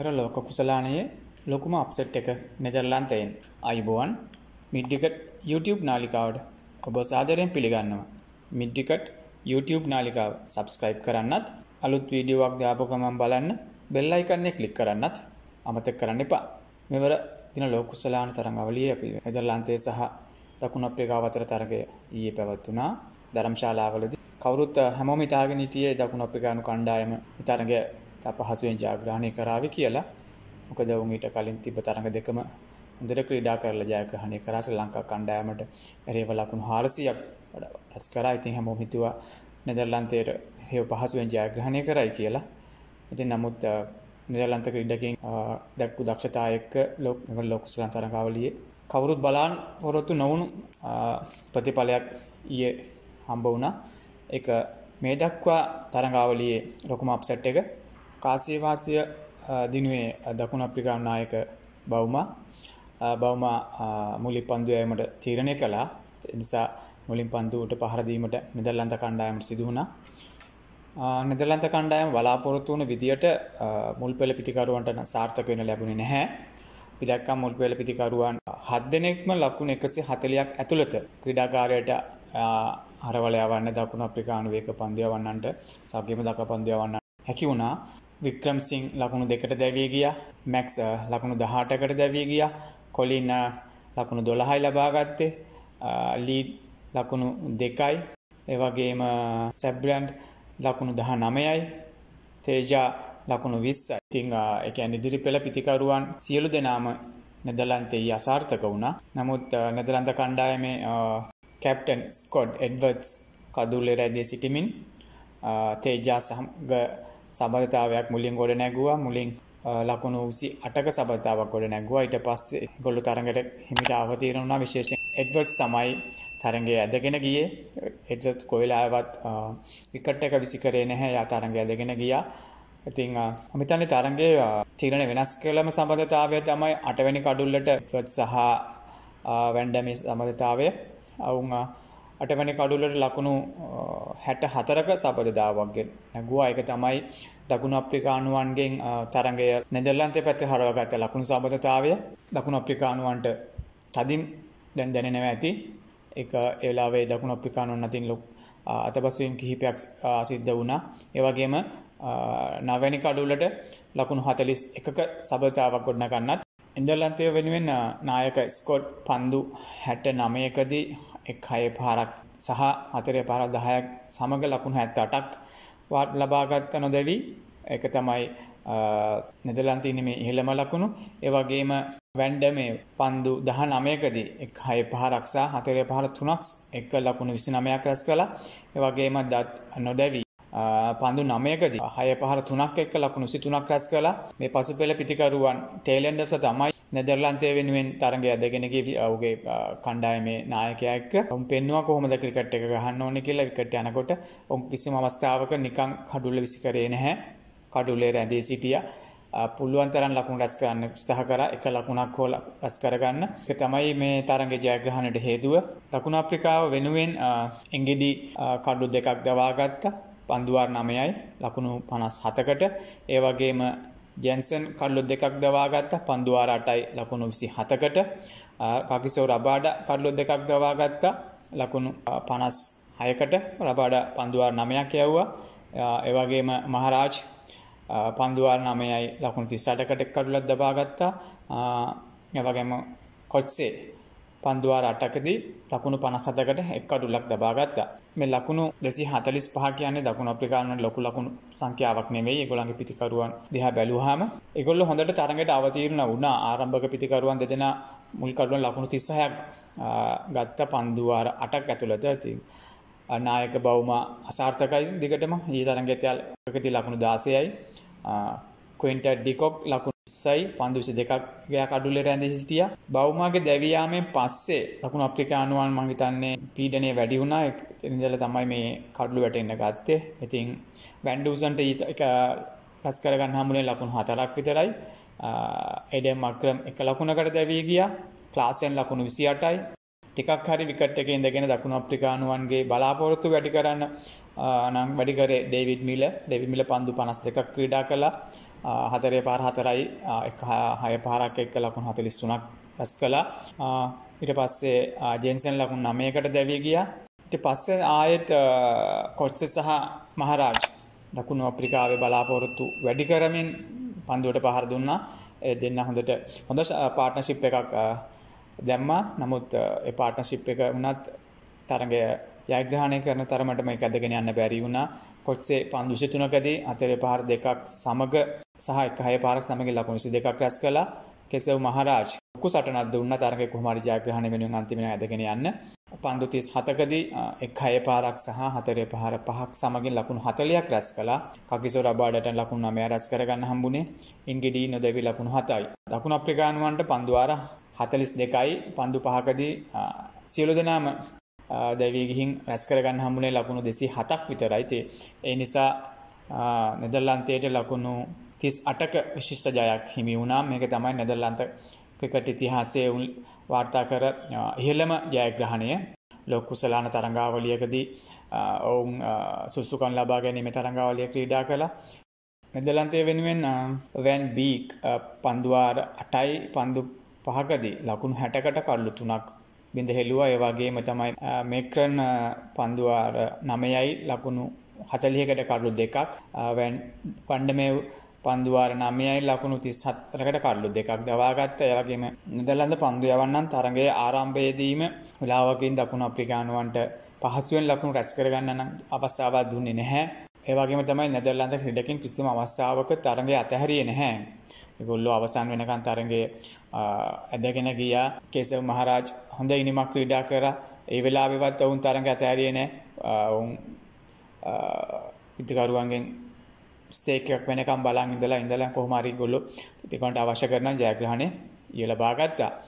මෙවර ලෝක කුසලානයේ ලොකුම අප්සෙට් එක නෙදර්ලන්තයෙන් අයිබෝවන් මිඩ්ඩිකට් YouTube නාලිකාවට ඔබ සාදරයෙන් පිළිගන්නවා. මිඩ්ඩිකට් YouTube නාලිකාව සබස්ක්‍රයිබ් කරන්නත් අලුත් වීඩියෝවක් දාපු ගමන් බලන්න බෙල් අයිකන් එක ක්ලික් කරන්නත් අමතක කරන්න එපා. මෙවර දින ලෝක කුසලාන තරඟාවලියේ අපි නෙදර්ලන්තයේ සහ දකුණු අප්‍රිකාව අතර තරගය ඊයේ පැවැත්වුණා. ධර්මශාලාවලදී කවුරුත් හැමෝම හිතාගෙන හිටියේ දකුණු අප්‍රිකානු කණ්ඩායම තරගය අපහසුයෙන් ජයග්‍රහණය කරાવી කියලා. මොකද උන් ඊට කලින් තිබ්බ තරඟ දෙකම හොඳට ක්‍රීඩා කරලා ජයග්‍රහණය කරා. ශ්‍රී ලංකා කණ්ඩායමට එරෙහිව ලකුණු 400ක් රැස් කරා. ඉතින් හැමෝම හිතුවා නෙදර්ලන්තයට එරෙහිව පහසුවෙන් ජයග්‍රහණය කරයි කියලා. ඉතින් නමුත් නෙදර්ලන්ත ක්‍රීඩකයන් දක්වපු දක්ෂතාවය එක්ක ලෝක කුසලාන තරඟාවලියේ කවුරුත් බලාපොරොත්තු නොවුණු ප්‍රතිඵලයක් ඊයේ හම්බ වුණා. ඒක මේ දක්වා තරඟාවලියේ ලොකුම අප්සෙට් එක කාසිය වාසිය දිනුවේ දකුණු අප්‍රිකානු නායක බවුමා මුලින් පන්දු යෑමට තීරණය කළා. ඒ නිසා මුලින් පන්දුවට පහර දීමට නෙදර්ලන්ත කණ්ඩායමට සිදු වුණා. නෙදර්ලන්ත කණ්ඩායම බලාපොරොත්තු වුණු විදියට මුල් පෙළ පිතිකරුවන්ට සාර්ථක වෙන්න ලැබුණේ නැහැ. අපි දැක්කා මුල් පෙළ පිතිකරුවන් 7 දෙනෙක්ම ලකුණු 140ක් ඇතුළත ක්‍රීඩාකාරයට හරවල යවන්න දකුණු අප්‍රිකානු වේග පන්දු යවන්නන්ට සග්ගෙම දක පන්දු යවන්න හැකි වුණා. වික්‍රම් සිං ලකුණු 2කට දැවී ගියා. මැක්ස් ලකුණු 18කට දැවී ගියා. කොලින් ලකුණු 12යි ලබා ගත්තේ. ලීඩ් ලකුණු 2යි. ඒ වගේම සැබ්‍රන්ඩ් ලකුණු 19යි. තේජා ලකුණු 20යි. ඉතින් ඒ කියන්නේ ඉදිරි පෙළ පිතිකරුවන් සියලු දෙනාම නෙදර්ලන්තයේ අසාර්ථක වුණා. නමුත් නෙදර්ලන්ත කණ්ඩායමේ කැප්ටන් ස්කොට් එඩ්වර්ඩ්ස් කඩුල්ලේ රැඳී සිටිමින් තේජා සමග සබඳතාවයක් මුලින් ගොඩ නැගුවා. මුලින් ලකුණු 28ක සබඳතාවක් ගොඩ නැගුවා. ඊට පස්සේ ඒගොල්ලෝ තරඟයට හිමිට අවතීර්ණ වුණා. විශේෂයෙන් එඩ්වර්ඩ්ස් තමයි තරඟය ඇදගෙන ගියේ. එඩ්වර්ඩ්ස් කොයිලාවත් විකට් එක විසි කරේ නැහැ. යා තරඟය ඇදගෙන ගියා. ඉතින් මම හිතන්නේ තරඟයේ තීරණ වෙනස් කළම සබඳතාවය තමයි 8 වෙනි කඩුල්ලට එඩ්වර්ඩ්ස් සහ වැන්ඩමේ සබඳතාවය. අවුන් 8 වෙනි කඩුල්ලට ලකුණු 64ක සබඳතාවක් නැගුවා. ඒක තමයි දකුණු අප්‍රිකානුවන්ගෙන් තරඟය නෙදර්ලන්තයේ පැත්තේ හරවගත්ත ලකුණු සබඳතාවය. දකුණු අප්‍රිකානුවන්ට තදින් දැන් දැනෙනවා ඇති. ඒක ඒ වෙලාවේ දකුණු අප්‍රිකානුවන් අතින් අතපසුවීම් කිහිපයක් සිද්ධ වුණා. ඒ වගේම 9 වෙනි කඩුල්ලට ලකුණු 41ක සබඳතාවක් ගොඩනගන්නත් නෙදර්ලන්තය වෙනුවෙන් නායක ස්කොට් පන්දු 69කදී 6 පාරක් සහ 4 පාරක් 10ක් සමග ලකුණු 78ක් ලබාගත් නොදැවි. ඒක තමයි නෙදර්ලන්තයේ මේ ඉහළම ලකුණු. ඒ වගේම වැන්ඩමේ පන්දු 19කදී 6 පාරක් සහ 4 පාර 3ක් එක ලකුණු 29ක් රැස් කළා. ඒ වගේම නොදැවි පන්දු 9කදී 6 පාර 3ක් එක්ක ලකුණු 23ක් රැස් කළා. මේ පසුපෙළ පිතිකරුවන් ටේලෙන්ඩර්ස් තමයි නෙදර්ලන්තයේ වෙනුවෙන් තරඟය ඇදගෙන ගිය ඔහුගේ කණ්ඩායමේ නායකයා එක්ක උන් පෙන්නුවා කොහොමද ක්‍රිකට් එක ගහන්න ඕනේ කියලා. විකට් යනකොට උන් කිසිම අවස්ථාවක නිකන් කඩුල්ල විසි කරේ නැහැ. කඩුල්ලේ රැඳී සිටියා. පුළුවන් තරම් ලකුණු රැස් කරන්න උත්සාහ කරා. එක ලකුණක් හෝ රැස් කරගන්න. ඒක තමයි මේ තරඟයේ ජයග්‍රහණයට හේතුව. දකුණු අප්‍රිකාව වෙනුවෙන් එංගෙඩි කඩු දෙකක් දවා ගත්තා. පන්දුවාර 9යි ලකුණු 57කට. ඒ වගේම ජෙන්සන් කඩලු දෙකක් දවා ගත්තා. පන්දුවාර 8යි ලකුණු 27කට. කකිසෝ රබාඩා කඩලු දෙකක් දවා ගත්තා. ලකුණු 56කට. රබාඩා පන්දුවාර 9ක් යවුවා. ඒ වගේම මහරාජ් පන්දුවාර 9යි ලකුණු 38කට කඩලක් දවා ගත්තා. ඒ වගේම කොච්සේ පන්දුවාර 8කදී ලකුණු 57කට එක් කඩුලක් දබා ගත්තා. මේ ලකුණු 245 කියන්නේ දකුණු අප්‍රිකානුවන්ට ලොකු ලකුණු සංඛ්‍යාවක් නෙවෙයි. ඒගොල්ලන්ගේ පිතිකරුවන් දිහා බැලුවාම ඒගොල්ලෝ හොඳට තරඟයට අවතීර්ණ වුණා. ආරම්භක පිතිකරුවන් දෙදෙනා මුල් කඩුවෙන් ලකුණු 36ක් ගත්ත පන්දුවාර 8ක් ඇතුළත. ඉතින් නායක බවුමා අසාර්ථකයි දිගටම. ඊ තරඟයේදී ලකුණු 16යි. ක්වින්ටර් ඩිකොක් ලකුණු 20යි පන්දු 22ක් ගෑ කඩුල්ලේ රැඳී සිටියා. බවුමාගේ දැවී යාමෙන් පස්සේ දකුණු අප්‍රිකානුවන් මං හිතන්නේ පීඩනය වැඩි වුණා. ඉතින්දලා තමයි මේ කඩුළු වැටෙන්න ගත්තේ. ඉතින් වැන්ඩූසන්ට එක රැස් කරගන්න හම්බුනේ ලකුණු 4ක් විතරයි. එඩම් අක්‍රම් එක ලකුණකට දැවී ගියා. ක්ලාසෙන් ලකුණු 28යි. ටිකක් හරි විකට් එකේ ඉඳගෙන දකුණු අප්‍රිකානුවන්ගේ බලාපොරොත්තු වැඩි කරන්න නම් වැඩි කරේ ඩේවිඩ් මිල පන්දු 52ක් ක්‍රීඩා කළා. 4 පාර 4යි එක 6 පාරක් එක්ක ලකුණු 43ක් රැස් කළා. ඊට පස්සේ ජෙන්සන් ලකුණු 9කට දැවී ගියා. ඊට පස්සේ ආයෙත් කොට්සේ සහ මහරාජ් දකුණු අප්‍රිකාවේ බලාපොරොත්තු වැඩි කරමින් පන්දුවට පහර දුන්නා. ඒ දෙන්න හොඳ පාර්ට්නර්ෂිප් එකක් දැම්මා. නමුත් ඒ පාර්ට්නර්ෂිප් එක වුණත් තරගය ජයග්‍රහණය කරන තරමට මේක ඇදගෙන යන්න බැරි වුණා. කොට්සේ පන්දු 23කදී 4 පාර දෙකක් සමග සහ 6 පාරක් සමග ලකුණු 22ක් රැස් කළා. කෙසෙව් මහරාජ් ලොකු සටනක් දුන්නා තරගයේ කොහොම හරි ජයග්‍රහණය වෙනුවෙන් අන්තිමට ඇදගෙන යන්න. පන්දු 37කදී 6 පාරක් සහ 4 පාර 5ක් සමගින් ලකුණු 40ක් රැස් කළා. කකිසෝ රබාඩට ලකුණු 9 රැස් කරගන්න හම්බුනේ. ඉන්ගෙඩී නොදෙවි ලකුණු 7යි. දකුණු අප්‍රිකානුවන්ට පන්දු වාර 42යි. පන්දු 5කදී සියලු දෙනාම දැවී ගිහින් රැස් කරගන්න හම්බුනේ ලකුණු 207ක් විතරයි. ඒ නිසා නෙදර්ලන්තයට ලකුණු 38ක විශිෂ්ට ජයක් හිමි වුණා. මේක තමයි නෙදර්ලන්ත ක්‍රිකට් ඉතිහාසයේ වාර්තා කර ඉහළම ජයග්‍රහණය. ලෝක කුසලාන තරඟාවලියකදී ඔවුන් සුසුකම් ලබා ගැනීම තරඟාවලිය ක්‍රීඩා කළා. නෙදර්ලන්තය වෙනුවෙන් වැන් බීක් පන්දු වාර 8යි පන්දු 5කදී ලකුණු 60කට කඩලු 3ක් බිඳ හෙළුවා. ඒ වගේම තමයි මේක්‍රන් පන්දු වාර 9යි ලකුණු 40කට කඩලු 2ක්. වන්ඩමේව් පන්දු වාර 9යි ලකුණු 34කට කඩලු 2ක් දවාගත්තා. ඒ වගේම නෙදර්ලන්ත පන්දු යවන්නන් තරගයේ ආරම්භයේදීම වෙලාවකින් දකුණු අප්‍රිකානුවන්ට පහසුවෙන් ලකුණු රැස් කරගන්න නම් අවස්ථාවක් දුන්නේ නැහැ. ඒ වගේම තමයි නෙදර්ලන්ත ක්‍රීඩකින් කිසිම අවස්ථාවක තරගය අතහැරියේ නැහැ. ඒගොල්ලෝ අවසන් වෙනකන් තරගයේ ඇදගෙන ගියා. කේසව් මහරාජ් හොඳ ඉනිමක් ක්‍රීඩා කරා. ඒ වෙලාවෙවත් වුන් තරගය අතහැරියේ නැහැ. වුන් ඉදිකරුවන්ගෙන් ස්ටේක් එකක් වෙනකම් බලන් ඉඳලා කොහොම හරි ඒගොල්ලෝ ටිකකට අවශ්‍ය කරන ජයග්‍රහණය ලබා ගත්තා.